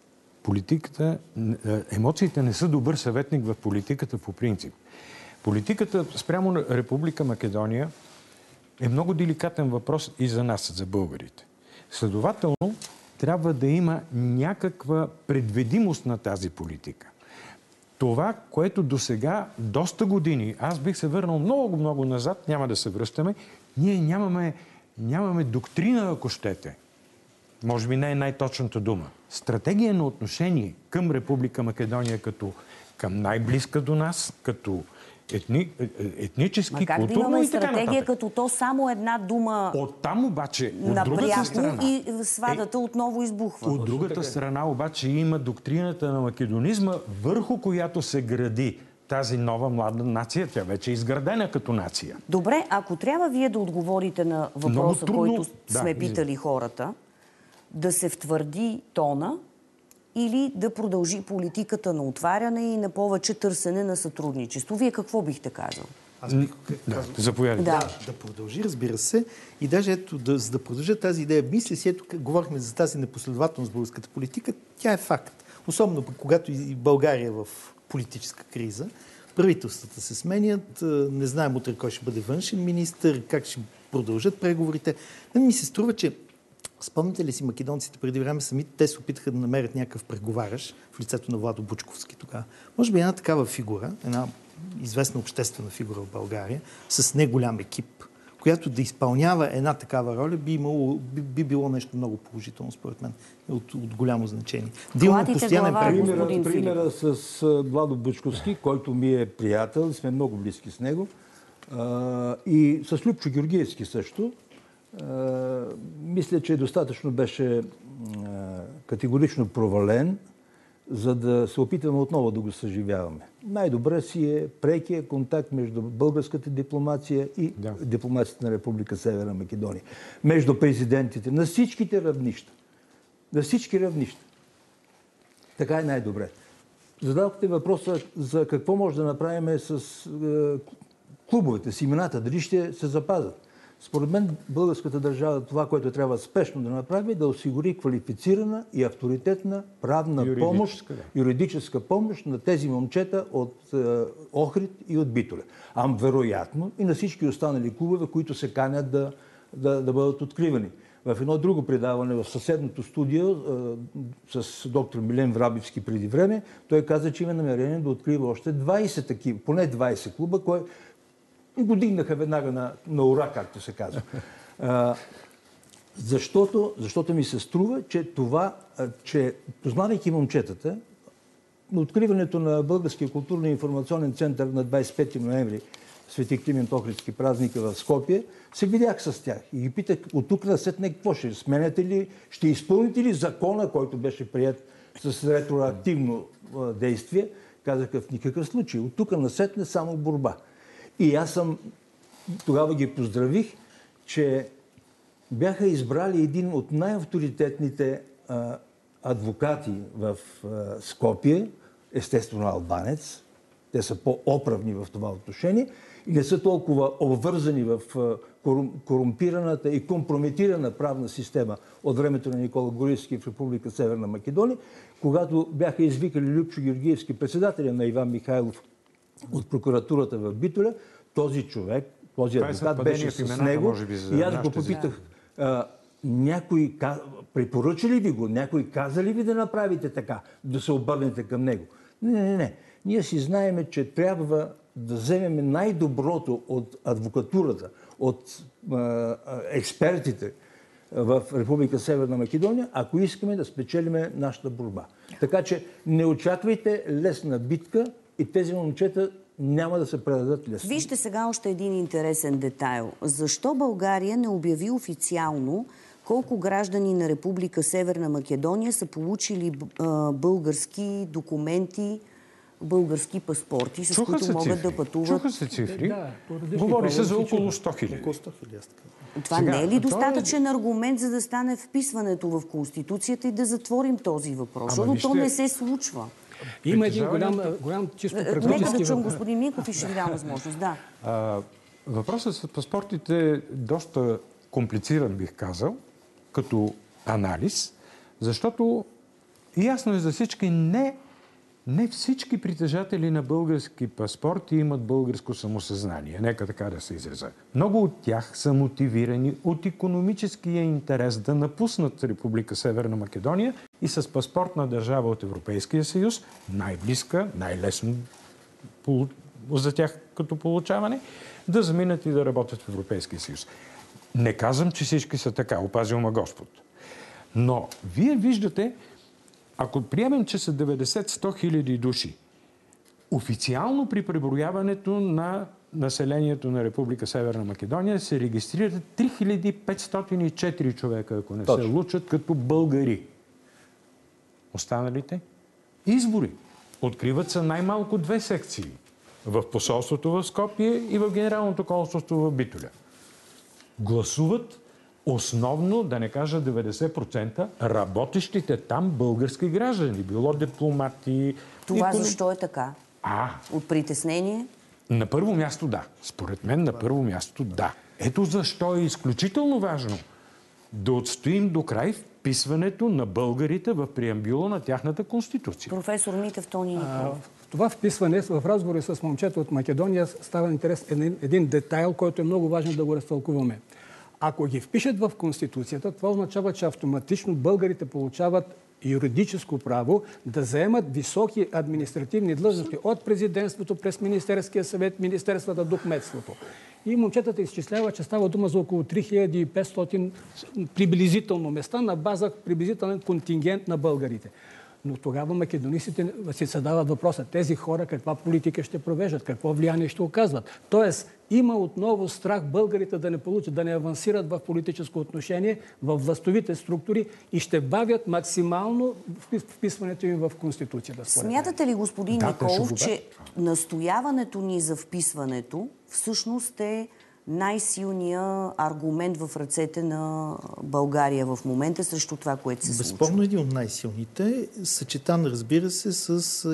Емоциите не са добър съветник в политиката по принцип. Политиката спрямо на Република Македония е много деликатен въпрос и за нас, за българите. Следователно, трябва да има някаква предвидимост на тази политика. Това, което досега доста години, аз бих се върнал много назад, няма да се връщаме, ние нямаме доктрина, ако щете. Може би не е най-точната дума. Стратегия на отношение към Република Македония като към най-близка до нас, като етнически, културно и така нататък. Как да имаме стратегия, като то само една дума оттам обаче, от другата страна... и свадата отново избухва. От другата страна обаче има доктрината на македонизма, върху която се гради тази нова млада нация. Тя вече е изградена като нация. Добре, ако трябва вие да отговорите на въпроса, който сме питали хората, да се втвърди тона или да продължи политиката на отваряне и на повече търсене на сътрудничество. Вие какво бихте казал? Аз бих казал, заповядайте. Да продължи, разбира се. И даже ето, за да продължа тази идея, мисля си, ето, говорихме за тази непоследователност в българската политика, тя е факт. Особено когато и България е в политическа криза. Правителствата се сменят, не знаем утре кой ще бъде външен министър, как ще продължат преговорите. Ми се струва, че спомните ли си македонците преди време самите, те се опитаха да намерят някакъв преговарящ в лицето на Владо Бучковски тогава. Може би една такава фигура, една известна обществена фигура в България, с неголям екип, която да изпълнява една такава роля, би било нещо много положително, според мен, от голямо значение. Да имаме постоянен преговор. Примера с Владо Бучковски, който ми е приятел, сме много близки с него, и с Любчо Георгиевски също. Мисля, че достатъчно беше категорично провален, за да се опитваме отново да го съживяваме. Най-добре си е прекия контакт между българската дипломация и дипломацията на Република Северна Македония. Между президентите на всичките равнища. На всички равнища. Така е най-добре. Зададохте въпроса за какво може да направим с клубовете, с имената, дали ще се запазят. Според мен българската държава това, което трябва спешно да направи, е да осигури квалифицирана и авторитетна правна помощ, юридическа помощ на тези момчета от Охрид и от Битоля. Вероятно и на всички останали клубове, които се канят да бъдат откривани. В едно друго предаване в съседното студио с доктор Милен Врабевски преди време, той каза, че има намерение да открива още 20 такива, поне 20 клуба, и го дигнаха веднага на ура, както се казва. Защото ми се струва, че познавайки момчетата, на откриването на Българския културно-информационен център на 25 ноември, Свети Климент Охридски празника в Скопие, се видях с тях и ги питах от тук насетне какво ще сменяте ли, ще изпълните ли закона, който беше прият с ретроактивно действие. Казаха в никакъв случай. От тук насетне само борба. И аз тогава ги поздравих, че бяха избрали един от най-авторитетните адвокати в Скопие, естествено албанец. Те са по-оправни в това отношение и не са толкова обвързани в корумпираната и компрометирана правна система от времето на Никола Гориевски в Република Северна Македония, когато бяха извикали Любчо Георгиевски, председателя на Иван Михайлов от прокуратурата в Битоля, този човек, този адвокат беше с него и аз го попитах, някой препоръча ли ви го, някой каза ли ви да направите така, да се обърнете към него? Не. Ние си знаеме, че трябва да вземем най-доброто от адвокатурата, от експертите в Република Северна Македония, ако искаме да спечелиме нашата борба. Така че не очаквайте лесна битка и тези момчета няма да се предадат лесно. Вижте сега още един интересен детайл. Защо България не обяви официално колко граждани на Република Северна Македония са получили български документи, български паспорти, с които могат да пътуват? Чуха се цифри. Говори се за около 100 хиляди. Това не е ли достатъчен аргумент, за да стане вписването в Конституцията и да затворим този въпрос? Защото то не се случва. Има един голям чисто практически въпрос. Нека да чум господин Миков и ще ви дам възможност. Да. Въпросът с паспортите е доста комплициран, бих казал, като анализ, защото ясно е за всички, не всички притежатели на български паспорти имат българско самосъзнание. Нека така да се изразя. Много от тях са мотивирани от икономическия интерес да напуснат Република Северна Македония и с паспортна държава от Европейския съюз, най-близка, най-лесно за тях като получаване, да заминат и да работят в Европейския съюз. Не казвам, че всички са така, опазил ме Господ. Но вие виждате, ако приемем, че са 90-100 хиляди души, официално при преброяването на населението на Република Северна Македония се регистрират 3504 човека, ако не се лучат, като българи. Останалите? Избори. Откриват се най-малко 2 секции. в посолството в Скопие и в Генералното консулство в Битоля. Гласуват основно, да не кажа 90%, работещите там български граждани. Било дипломати... Това защо е така? От притеснение? На първо място да. Според мен на първо място да. Ето защо е изключително важно да отстоим до край вписването на българите в преамбюла на тяхната конституция. Професор Митев, Тони Николов. Това вписване в разговори с момчета от Македония става интерес един детайл, който е много важно да го разтълкуваме. Ако ги впишат в Конституцията, това означава, че автоматично българите получават юридическо право да заемат високи административни длъжности от президентството през Министерския съвет, министерствата до кметството. И момчетата изчисляват, че става дума за около 3500 приблизително места на база приблизителен контингент на българите. Но тогава македонистите си задават въпроса, тези хора каква политика ще провеждат, какво влияние ще оказват. Тоест, има отново страх българите да не получат, да не авансират в политическо отношение, в властовите структури и ще бавят максимално вписването им в Конституцията. Смятате ли, господин Николов, че настояването ни за вписването всъщност е най-силният аргумент в ръцете на България в момента срещу това, което се случва? Безспорно един от най-силните, съчетан, разбира се, с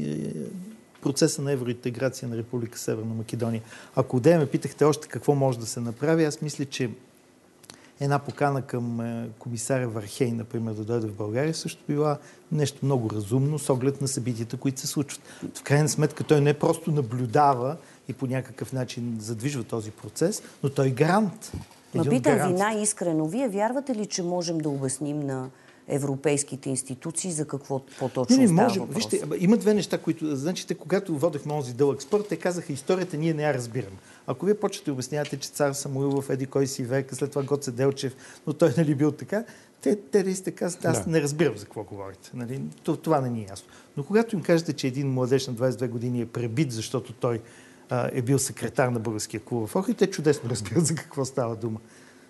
процеса на евроинтеграция на Република Северна Македония. Ако отдея ме питахте още какво може да се направи, аз мисля, че една покана към комисаря Вархей, например, да дойде в България, също била нещо много разумно с оглед на събитията, които се случват. В крайна сметка той не просто наблюдава и по някакъв начин задвижва този процес, но той е гарант. Питам ви най-искрено, вие вярвате ли, че можем да обясним на европейските институции за какво по-точно става въпрос? Вижте, има две неща, които... Значи, когато водехме онзи дълъг спор, те казаха, историята ние не я разбираме. Ако вие почвате да обяснявате, че цар Самуил в еди кой си век, след това Гоце Делчев, но той нали бил така, те ли сте казват, аз не разбирам за какво говорите. Нали? Това не ни е ясно. Но когато им кажете, че един младеж на 22 години е пребит, защото той е бил секретар на българския клуб в Охрид, те чудесно разбират за какво става дума.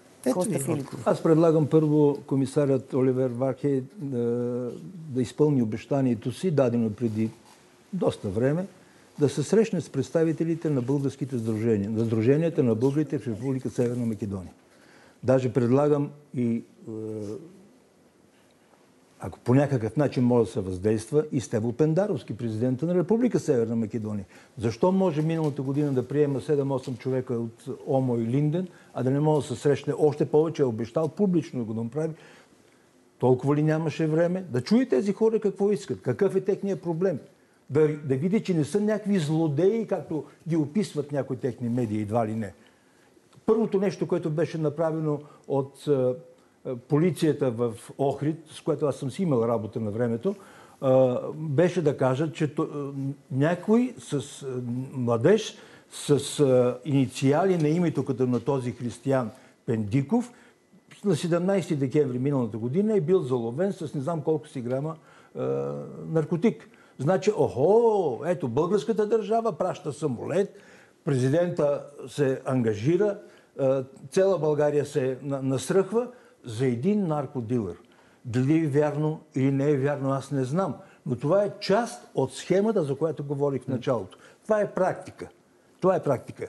Аз предлагам първо комисарят Оливер Вархей да изпълни обещанието си, дадено преди доста време, да се срещне с представителите на българските сдружения, на сдруженията на българите в Република Северна Македония. Даже предлагам и ако по някакъв начин може да се въздейства, и Стево Пендаровски, президента на Република Северна Македония. Защо може миналата година да приема 7-8 човека от Омо и Линден, а да не може да се срещне още повече, е обещал публично да го направи? Толкова ли нямаше време? Да чуе тези хора какво искат, какъв е техният проблем. Да види, че не са някакви злодеи, както ги описват някои техни медии, едва ли не. Първото нещо, което беше направено от полицията в Охрид, с което аз съм си имал работа на времето, беше да кажа, че някой с младеж с инициали на името като на този християн Пендиков на 17 декември миналата година е бил заловен с не знам колко си грама наркотик. Значи, ето българската държава праща самолет, президента се ангажира, цяла България се насръхва за един наркодилър. Дали е вярно или не е вярно, аз не знам. Но това е част от схемата, за която говорих в началото. Това е практика. Това е практика.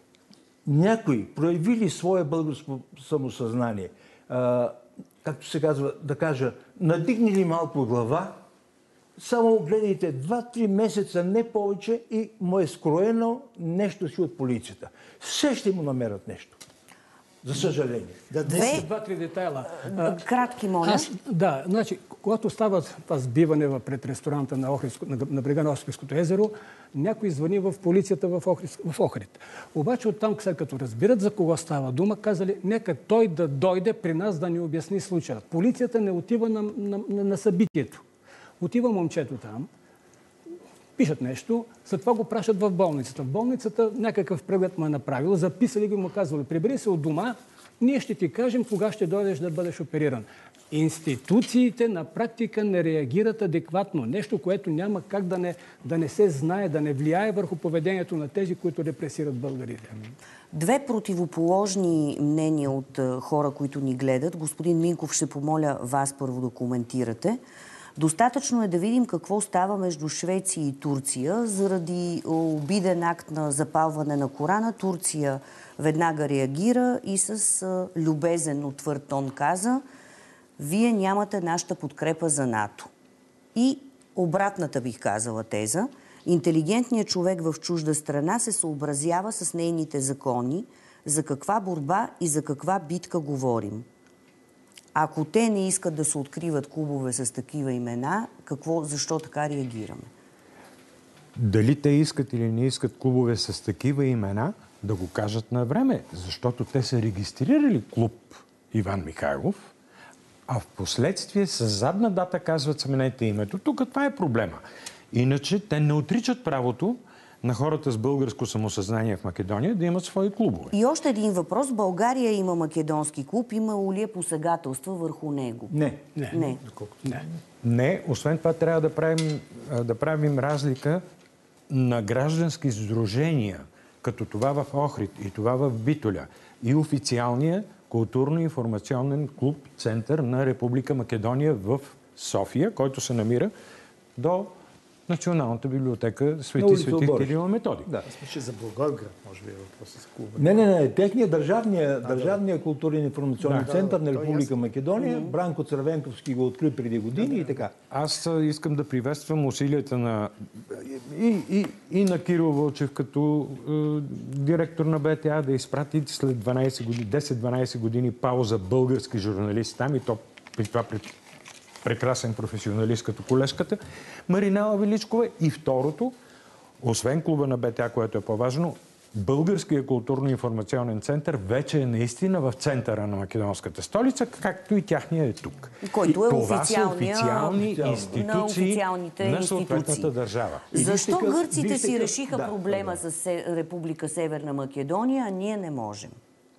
Някои проявили свое българско самосъзнание, както се казва, да кажа, надигнали малко глава, само гледайте 2-3 месеца, не повече, и му е скроено нещо си от полицията. Все ще му намерят нещо. За съжаление. Два-три детайла. Кратки, моля. Значи, когато става това сбиване пред ресторанта на брега на Охридското езеро, някой звъни в полицията в Охрид. Обаче оттам, след като разбират за кого става дума, казали, нека той да дойде при нас да ни обясни случая. Полицията не отива на събитието. Отива момчето там, пишат нещо, след това го пращат в болницата. В болницата някакъв преглед му е направил, записали ги, му казвали, прибери се от дома, ние ще ти кажем кога ще дойдеш да бъдеш опериран. Институциите на практика не реагират адекватно. Нещо, което няма как да не се знае, да не влияе върху поведението на тези, които репресират българите. Две противоположни мнения от хора, които ни гледат. Господин Минков, ще помоля вас първо да коментирате. Достатъчно е да видим какво става между Швеция и Турция. Заради обиден акт на запалване на Корана, Турция веднага реагира и с любезен, но твърд тон каза: вие нямате нашата подкрепа за НАТО. И обратната, бих казала, теза: интелигентният човек в чужда страна се съобразява с нейните закони. За каква борба и за каква битка говорим? Ако те не искат да се откриват клубове с такива имена, защо така реагираме? Дали те искат или не искат клубове с такива имена, да го кажат на време, защото те са регистрирали клуб Иван Михайлов, а в последствие с задна дата казват: сменете името. Тук това е проблема. Иначе те не отричат правото на хората с българско самосъзнание в Македония да имат свои клубове. И още един въпрос. България има македонски клуб. Имало ли е посегателства върху него? Не. Не. Освен това трябва да правим разлика на граждански сдружения, като това в Охрид и това в Битоля, и официалния културно-информационен клуб Център на Република Македония в София, който се намира до Националната библиотека Свети Кирил и Методий. Да, смисъл за Благоевград, може би е въпросът с клуба. Не. Техният държавния културен информационен център на Република Македония, Бранко Цървенковски го откри преди години и така. Аз искам да приветствам усилията на и на Кирил Вълчев като директор на БТА да изпрати след 10-12 години пауза български журналист там, и то при това прекрасен професионалист като колежката Маринела Величкова. И второто, освен клуба на БТА, което е по-важно, Българския културно-информационен център вече е наистина в центъра на македонската столица, както и тяхния е тук. Който е това са официални институции на съответната държава. Защо гърците си решиха проблема с Република Северна Македония, а ние не можем?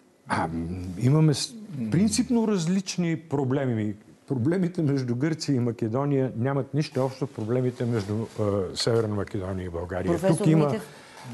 Имаме принципно различни проблеми. Проблемите между Гърция и Македония нямат нищо общо с проблемите между Северна Македония и България. Професор Митев?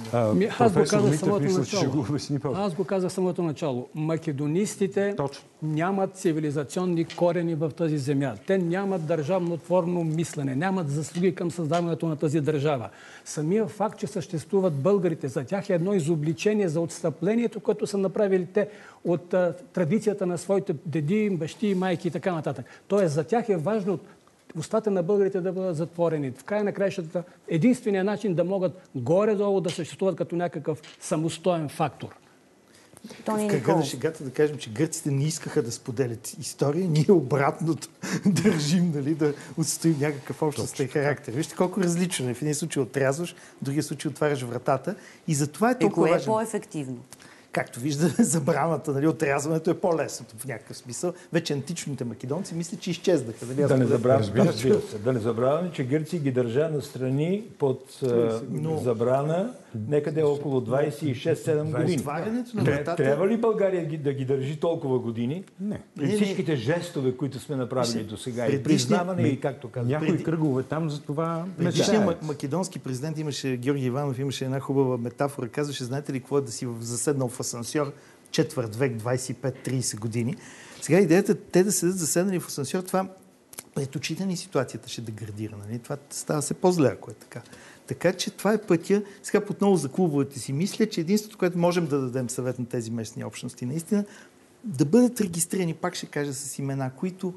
Аз го казах самото начало. Македонистите нямат цивилизационни корени в тази земя. Те нямат държавнотворно мислене, нямат заслуги към създаването на тази държава. Самия факт, че съществуват българите, за тях е едно изобличение за отстъплението, което са направили те от традицията на своите деди, бащи, майки и така нататък. Тоест, за тях е важно устата на българите да бъдат затворени. В края на краищата единственият начин да могат горе-долу да съществуват като някакъв самостоен фактор. В кръга на шегата да кажем, че гърците не искаха да споделят история, ние обратното държим, нали, да отстоим някакъв общностен характер. Вижте колко различно е. В един случай отрязваш, в другия случай отваряш вратата и затова е толкова важно. Кое е по-ефективно? Както вижда, забраната, нали, отрязването е по-лесното в някакъв смисъл. Вече античните македонци мислят, че изчезнаха. Нали? Да не забравяме, че Гърция ги държа настрани под забрана некъде около 26-7 години. Трябва ли България да ги държи толкова години? Не. При всичките жестове, които сме направили до сега, и признаване, и както казвам. Някои кръгове там за това... Предишният македонски президент имаше, Георги Иванов, имаше една хубава метафора. Казваше: знаете ли какво е да си заседнал в асансьор четвърт век, 25-30 години. Сега идеята те да седят заседнали в асансьор, това пред очите ни ситуацията ще деградира. Нали? Това става се по-зле, ако е така. Така че това е пътя. Сега отново за клубовете си мисля, че единството, което можем да дадем съвет на тези местни общности, наистина да бъдат регистрирани, пак ще кажа, с имена, които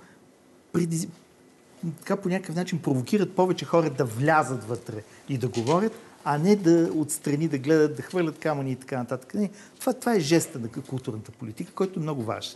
така по някакъв начин провокират повече хора да влязат вътре и да говорят, а не да отстрани, да гледат, да хвърлят камъни и така нататък. Това е жеста на културната политика, който е много важен.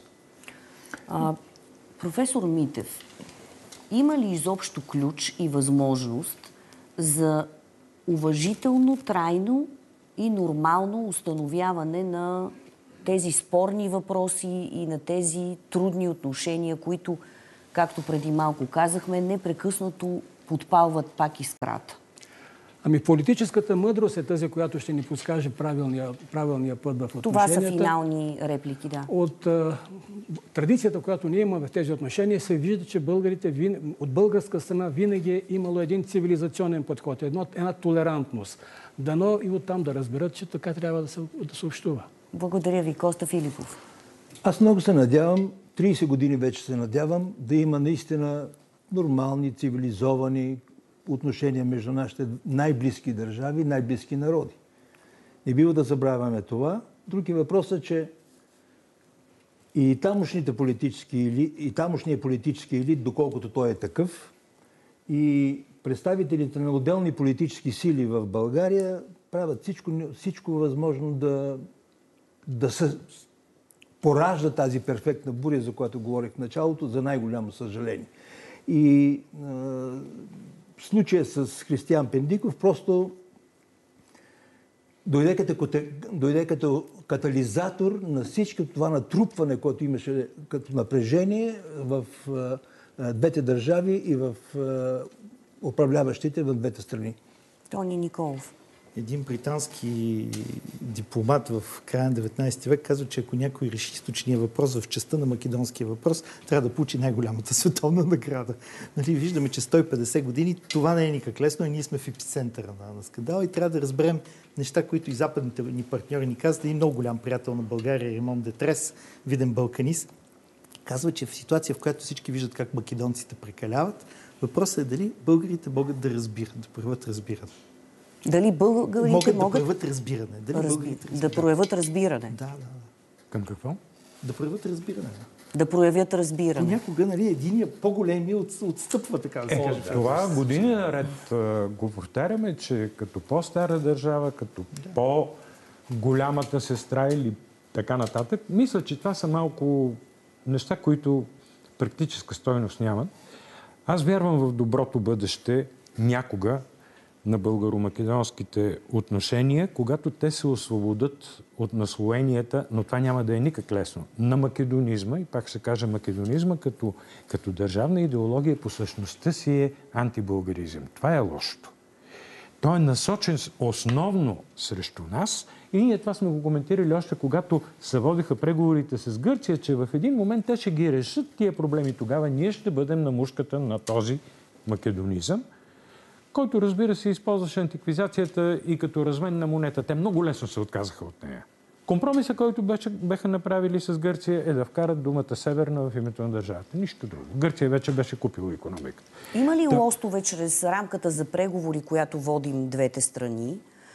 Професор Митев, има ли изобщо ключ и възможност за уважително, трайно и нормално установяване на тези спорни въпроси и на тези трудни отношения, които, както преди малко казахме, непрекъснато подпалват пак искрата? Политическата мъдрост е тази, която ще ни подскаже правилния път в отношенията. Това са финални реплики, да. От традицията, която ние имаме в тези отношения, се вижда, че българите от българска страна винаги е имало един цивилизационен подход, една толерантност. Дано и оттам да разберат, че така трябва да се общува. Благодаря ви, Коста Филипов. Аз много се надявам, 30 години вече се надявам, да има наистина нормални, цивилизовани отношения между нашите най-близки държави, най-близки народи. Не бива да забравяме това. Други въпрос е, че и тамошният политически елит, доколкото той е такъв, и представителите на отделни политически сили в България правят всичко възможно да се поражда тази перфектна буря, за която говорих в началото, за най-голямо съжаление. И случая с Християн Пендиков просто дойде като катализатор на всичко това натрупване, което имаше като напрежение в двете държави и в управляващите в двете страни. Тони Николов. Един британски дипломат в края на 19 век казва, че ако някой реши източния въпрос в частта на македонския въпрос, трябва да получи най-голямата световна награда. Нали, виждаме, че 150 години това не е никак лесно и ние сме в епицентъра на скандала и трябва да разберем неща, които и западните ни партньори ни казват. И много голям приятел на България, Римон Детрес, виден балканист, казва, че в ситуация, в която всички виждат как македонците прекаляват, въпросът е дали българите могат да разбират, да проявят разбиране. Дали българите могат да проявят разбиране. Да проявят разбиране. Да. Към какво? Да проявят разбиране. Да проявят разбиране. Понякога, нали, единия по-големия отстъпва, така да се каже. Това години наред го повтаряме, че като по-стара държава, като по-голямата сестра или така нататък, мисля, че това са малко неща, които практическа стойност нямат. Аз вярвам в доброто бъдеще някога на българо-македонските отношения, когато те се освободят от наслоенията, но това няма да е никак лесно, на македонизма, и пак ще кажа македонизма, като държавна идеология по същността си е антибългаризъм. Това е лошото. Той е насочен основно срещу нас и ние това сме го коментирали още когато се водиха преговорите с Гърция, че в един момент те ще ги решат тия проблеми. Тогава ние ще бъдем на мушката на този македонизъм, който, разбира се, използваше антиквизацията и като размен на монета. Те много лесно се отказаха от нея. Компромисът, който беха направили с Гърция, е да вкарат думата северна в името на държавата. Нищо друго. Гърция вече беше купила икономиката. Има ли лостове чрез рамката за преговори, която водим двете страни,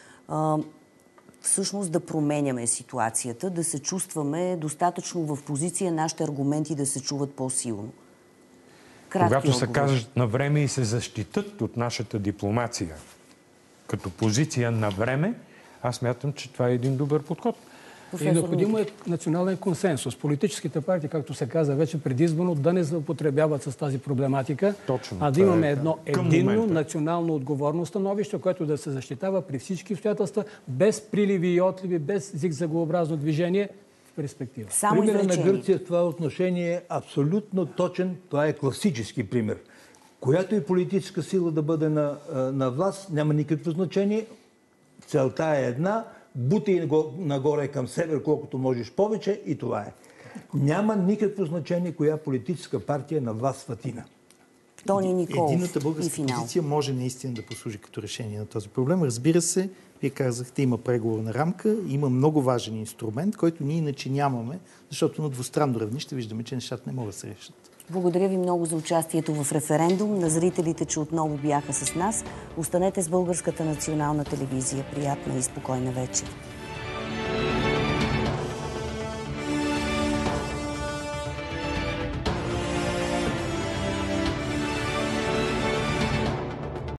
всъщност да променяме ситуацията, да се чувстваме достатъчно в позиция нашите аргументи да се чуват по-силно? Когато се кажат на време и се защитат от нашата дипломация като позиция на време, аз смятам, че това е един добър подход. И необходимо е национален консенсус. Политическите партии, както се каза вече предизборно, да не злоупотребяват с тази проблематика, а да имаме едно единно национално отговорно становище, което да се защитава при всички обстоятелства, без приливи и отливи, без зигзагообразно движение в перспектива. Примерът на Гърция в това отношение е абсолютно точен. Това е класически пример. Която и политическа сила да бъде на власт, няма никакво значение. Целта е една. Бути го нагоре към север, колкото можеш повече, и това е. Няма никакво значение коя политическа партия е на власт в Атина. Тони Николов. Едината българска позиция може наистина да послужи като решение на този проблем. Разбира се, вие казахте, има преговорна рамка, има много важен инструмент, който ние иначе нямаме, защото на двустранно равнище виждаме, че нещата не могат да се решат. Благодаря ви много за участието в референдум. На зрителите, че отново бяха с нас. Останете с Българската национална телевизия. Приятна и спокойна вечер.